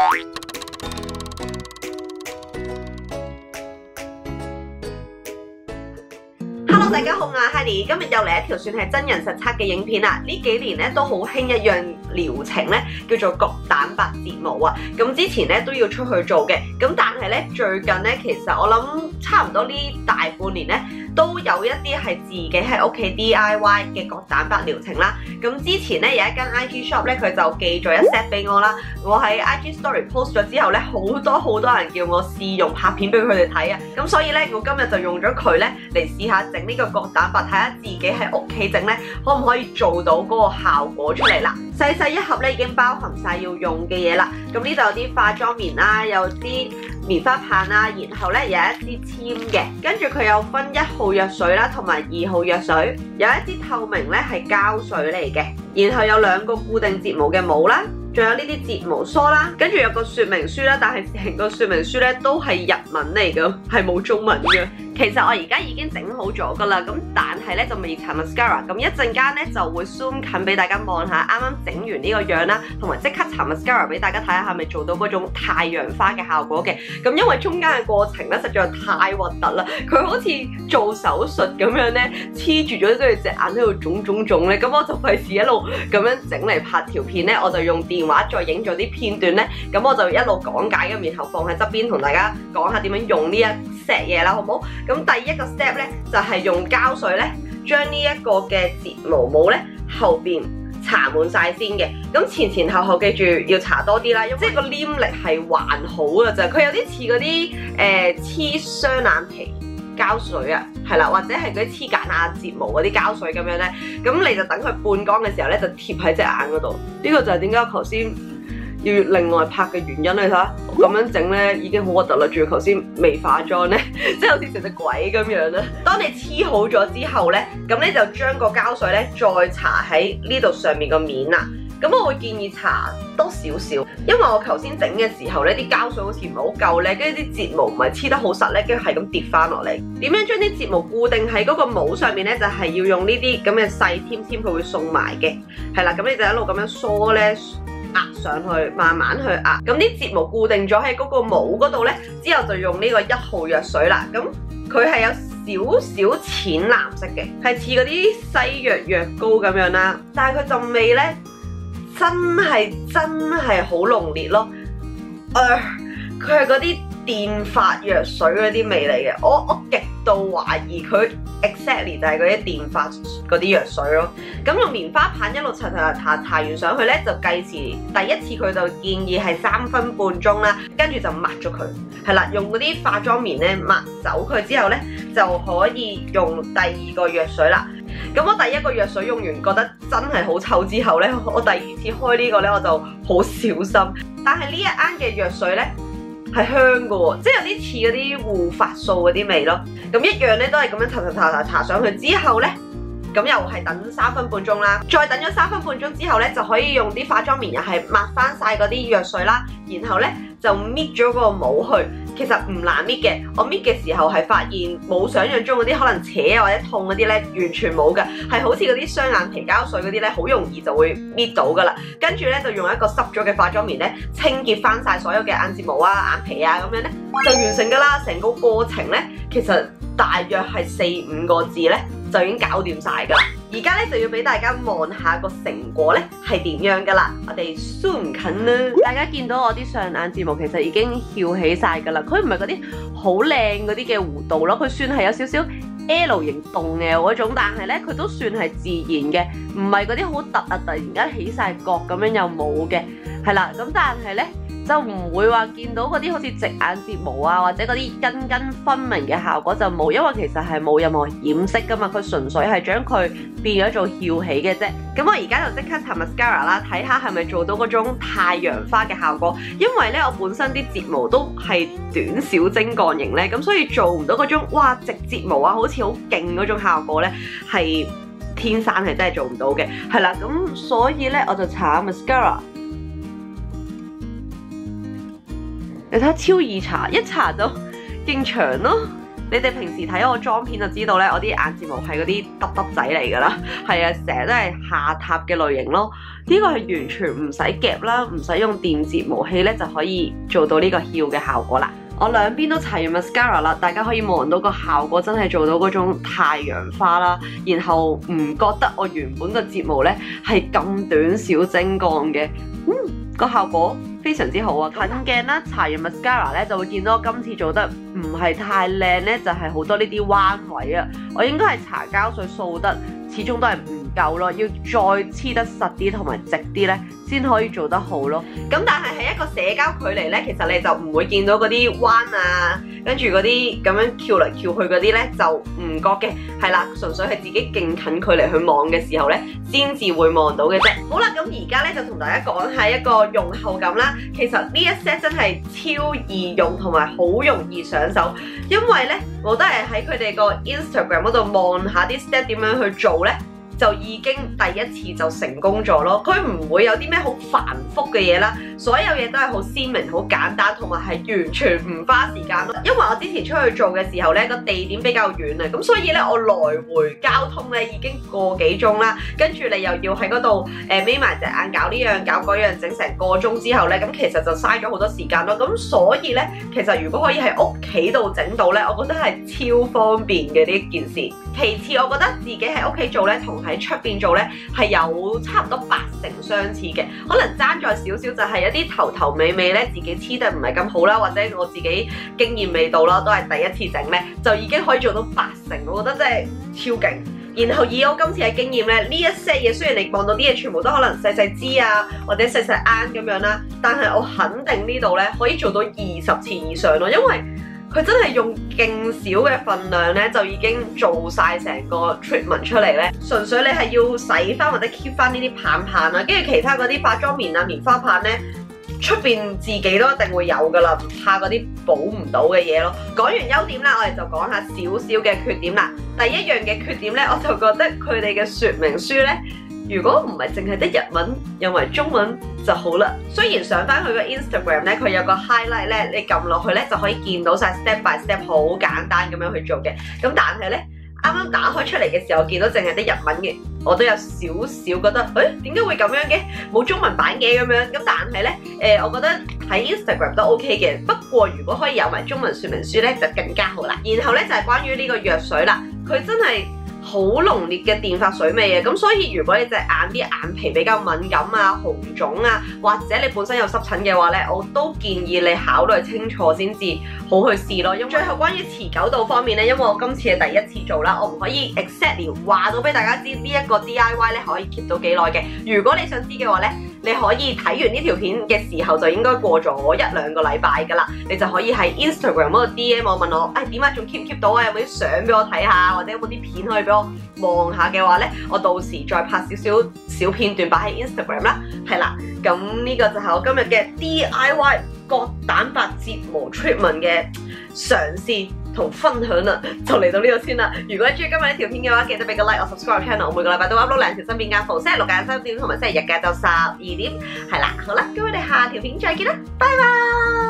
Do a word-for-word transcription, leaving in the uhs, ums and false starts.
Hello， 大家好，我係 Hailee， 今日又嚟一條算係真人實測嘅影片啦。呢幾年咧都好興一樣療程咧，叫做角蛋白睫毛啊。咁之前咧都要出去做嘅，咁但係咧最近咧，其實我諗差唔多呢大半年咧，都有一啲係自己喺屋企 D I Y 嘅角蛋白療程啦。咁之前咧有一間 I G shop 咧，佢就寄咗一 set 俾我啦。我喺 I G story post 咗之後咧，好多好多人叫我試用拍片俾佢哋睇啊。咁所以咧，我今日就用咗佢咧嚟試下整呢個角蛋白，睇下自己喺屋企整咧可唔可以做到嗰個效果出嚟啦。細細一盒咧已經包含晒要用嘅嘢啦。咁呢度有啲化妝棉啦，有啲棉花棒啦，然後咧有一支籤嘅，跟住佢有分一號藥水啦，同埋二號藥水，有一支透明咧係膠水嚟嘅，然後有兩個固定睫毛嘅帽啦，仲有呢啲睫毛梳啦，跟住有個說明書啦，但係成個說明書咧都係日文嚟嘅，係冇中文嘅。其實我而家已經整好咗噶啦，咁但係咧就未搽 mascara， 咁一陣間咧就會 zoom 近俾大家望下啱啱整完呢個樣啦，同埋即刻搽 mascara 俾大家睇下係咪做到嗰種太陽花嘅效果嘅。咁因為中間嘅過程咧實在太核突啦，佢好似做手術咁樣咧黐住咗，跟住隻眼喺度腫腫腫咧，咁我就費事一路咁樣整嚟拍條片咧，我就用電話再影咗啲片段咧，咁我就一路講解咁，然後放喺側邊同大家講下點樣用呢一 set 嘢啦，好唔好？咁第一個 step 咧就係用膠水咧，將呢一個嘅睫毛帽咧後邊搽滿晒先嘅。咁前前後後記住要搽多啲啦，因為即係個黏力係還好嘅啫，佢有啲似嗰啲誒黐雙眼皮膠水啊，係啦，或者係嗰啲黐假牙睫毛嗰啲膠水咁樣咧，咁你就等佢半乾嘅時候咧，就貼喺隻眼嗰度。呢個就係點解我頭先要另外拍嘅原因。你睇下，我咁樣整咧已經好核突啦，仲要頭先未化妝咧，即係好似成隻鬼咁樣啦。當你黐好咗之後咧，咁你就將個膠水咧再搽喺呢度上面個面啦。咁我會建議搽多少少，因為我頭先整嘅時候咧，啲膠水好似唔係好夠咧，跟住啲睫毛唔係黐得好實咧，跟住係咁跌翻落嚟。點樣將啲睫毛固定喺嗰個帽上面咧？就係要用呢啲咁嘅細添添，佢會送埋嘅。係啦，咁你就一路咁樣梳咧，壓上去，慢慢去壓。咁啲睫毛固定咗喺嗰個帽嗰度咧，之後就用呢個一號藥水啦。咁佢係有少少淺藍色嘅，係似嗰啲西藥藥膏咁樣啦。但係佢陣味咧，真係真係好濃烈咯。誒、呃，佢係嗰啲電髮藥水嗰啲味嚟嘅。我我極度懷疑佢 exactly 就係嗰啲電髮嗰啲藥水咯。咁用棉花棒一路搽搽搽搽完上去咧，就計時。第一次佢就建議係三分半鐘啦，跟住就抹咗佢。係啦，用嗰啲化妝棉咧抹走佢之後咧，就可以用第二個藥水啦。咁我第一個藥水用完覺得真係好臭之後咧，我第二次開呢個咧我就好小心。但係呢一啱嘅藥水咧係香嘅喎，即係有啲似嗰啲護髮素嗰啲味咯。咁一樣咧都係咁樣搽搽搽搽搽上去之後咧，咁又係等三分半鐘啦。再等咗三分半鐘之後咧，就可以用啲化妝棉又係抹翻晒嗰啲藥水啦，然後咧就搣咗個帽去。其實唔難搣嘅，我搣嘅時候係發現冇想象中嗰啲可能扯啊或者痛嗰啲咧，完全冇嘅，係好似嗰啲雙眼皮膠水嗰啲咧，好容易就會搣到噶啦。跟住咧就用一個濕咗嘅化妝棉咧，清潔翻晒所有嘅眼睫毛啊、眼皮啊咁樣咧，就完成噶啦。成個過程咧，其實大約係四五個字咧，就已經搞掂晒噶啦。而家咧就要俾大家望下個成果咧係點樣噶啦，我哋 zoom 近啦。大家見到我啲上眼睫毛其實已經翹起晒噶啦，佢唔係嗰啲好靚嗰啲嘅弧度咯，佢算係有少少 L 型動嘅嗰種，但係咧佢都算係自然嘅，唔係嗰啲好突啊，突然間起晒角咁樣又冇嘅，係啦。咁但係咧就唔會話見到嗰啲好似直眼睫毛啊，或者嗰啲根根分明嘅效果就冇，因為其實係冇任何染色噶嘛，佢純粹係將佢變咗做翹起嘅啫。咁我而家就即刻搽 mascara 啦，睇下係咪做到嗰種太陽花嘅效果。因為咧我本身啲睫毛都係短小精幹型咧，咁所以做唔到嗰種哇直睫毛啊，好似好勁嗰種效果咧，係天生係真係做唔到嘅。係啦，咁所以咧我就搽 mascara。你睇下超易搽，一搽就勁長咯。 你哋平時睇我妝片就知道咧，我啲眼睫毛係嗰啲耷耷仔嚟㗎啦，係啊，成日都係下塌嘅類型咯。呢個係完全唔使夾啦，唔使用電睫毛器咧就可以做到呢個翹嘅效果啦。我兩邊都搽完 mascara 啦，大家可以望到個效果真係做到嗰種太陽花啦，然後唔覺得我原本個睫毛咧係咁短小精幹嘅，嗯，個效果非常之好啊！近鏡啦，搽完 mascara 咧就會見到我今次做得唔係太靚咧，就係好多呢啲彎位啊！我應該係搽膠水掃得，始終都係唔夠咯，要再黐得實啲同埋直啲咧，先可以做得好咯。咁但係喺一個社交距離咧，其實你就唔會見到嗰啲彎啊，跟住嗰啲咁樣翹嚟翹去嗰啲咧就唔覺嘅，係啦，純粹係自己勁近距離去望嘅時候咧，先至會望到嘅啫。好啦，咁而家咧就同大家講下一個用後感啦。其實呢一 set 真係超易用同埋好容易上手，因為咧我都係喺佢哋個 Instagram 嗰度望下啲 step 點樣去做咧，就已經第一次就成功咗咯。佢唔會有啲咩好繁複嘅嘢啦，所有嘢都係好鮮明、好簡單，同埋係完全唔花時間咯。因為我之前出去做嘅時候咧，個地點比較遠啊，咁所以咧我來回交通咧已經個幾鐘啦，跟住你又要喺嗰度誒眯埋隻眼搞呢樣搞嗰樣，整成個鐘之後咧，咁其實就嘥咗好多時間咯。咁所以咧，其實如果可以喺屋企度整到咧，我覺得係超方便嘅呢一件事。其次，我覺得自己喺屋企做咧，同喺出邊做咧係有差唔多八成相似嘅，可能爭在少少就係一啲頭頭尾尾咧自己黐得唔係咁好啦，或者我自己經驗未到啦，都係第一次整咧，就已經可以做到八成，我覺得真係超勁。然後以我今次嘅經驗咧，呢一 set 嘢雖然你望到啲嘢全部都可能細細支啊，或者細細啱咁樣啦，但係我肯定呢度咧可以做到二十次以上咯，因為佢真係用勁少嘅份量咧，就已經做晒成個 treatment 出嚟咧。純粹你係要洗翻或者 keep 翻呢啲棒棒啊，跟住其他嗰啲化妝棉啊、棉花棒咧，出邊自己都一定會有噶啦，唔怕嗰啲補唔到嘅嘢咯。講完優點啦，我哋就講下少少嘅缺點啦。第一樣嘅缺點咧，我就覺得佢哋嘅說明書咧，如果唔係淨係得日文，有埋中文就好啦。雖然上翻佢個 Instagram 咧，佢有個 highlight 咧，你撳落去咧就可以見到晒 step by step 好簡單咁樣去做嘅。咁但係咧，啱啱打開出嚟嘅時候，見到淨係得日文嘅，我都有少少覺得，誒點解會咁樣嘅？冇中文版嘅咁樣。咁但係咧，誒我覺得喺 Instagram 都 OK 嘅。不過如果可以有埋中文說明書咧，就更加好啦。然後咧就係關於呢個藥水啦，佢真係好濃烈嘅電髮水味嘅，咁所以如果你隻眼啲眼皮比較敏感啊、紅腫啊，或者你本身有濕疹嘅話咧，我都建議你考慮清楚先至好去試咯。因為最後關於持久度方面咧，因為我今次係第一次做啦，我唔可以 exactly 話到俾大家知呢一個 D I Y 咧可以 keep 到幾耐嘅。如果你想知嘅話咧，你可以睇完呢條片嘅時候就應該過咗一兩個禮拜噶啦，你就可以喺 Instagram 嗰度 D M 我問我，誒點解仲 keep 唔 keep 到啊？有冇啲相俾我睇下，或者有冇啲片可以俾我望下嘅話咧，我到時再拍少少小片段擺喺 Instagram 啦。係啦，咁呢個就係我今日嘅 D I Y 角蛋白睫毛 treatment 嘅嘗試同分享啦，就嚟到呢度先啦。如果你中意今日呢條片嘅話，記得俾個 like， 我 subscribe channel， 我每個禮拜都 upload 兩條新片間房，星期六晏晝三點同埋星期日晏晝十二點。係啦，好啦，咁我哋下條片再見啦，拜拜。